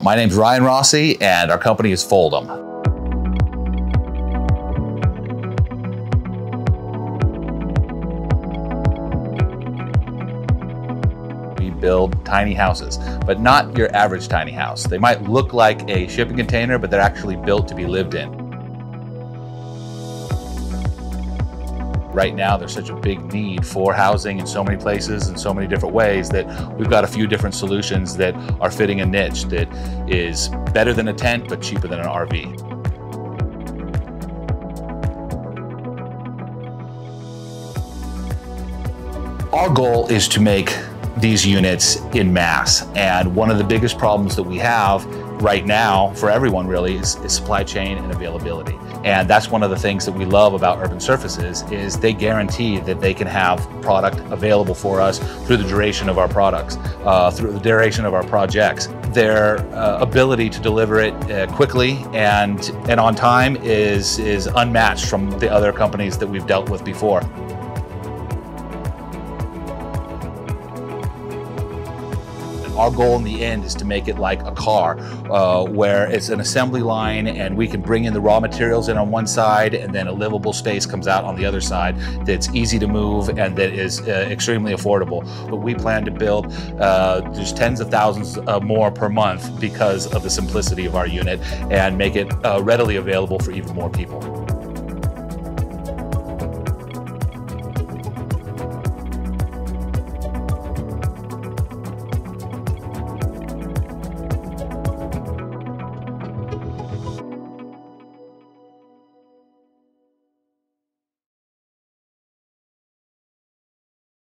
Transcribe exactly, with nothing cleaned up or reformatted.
My name's Ryan Rossi, and our company is Foldum. We build tiny houses, but not your average tiny house. They might look like a shipping container, but they're actually built to be lived in. Right now, there's such a big need for housing in so many places in so many different ways that we've got a few different solutions that are fitting a niche that is better than a tent, but cheaper than an R V. Our goal is to make these units in mass, and one of the biggest problems that we have right now for everyone really is, is supply chain and availability. And that's one of the things that we love about Urban Surfaces is they guarantee that they can have product available for us through the duration of our products, uh, through the duration of our projects. Their uh, ability to deliver it uh, quickly and, and on time is, is unmatched from the other companies that we've dealt with before. Our goal in the end is to make it like a car, uh, where it's an assembly line and we can bring in the raw materials in on one side and then a livable space comes out on the other side that's easy to move and that is uh, extremely affordable. But we plan to build uh, just tens of thousands uh, more per month because of the simplicity of our unit and make it uh, readily available for even more people.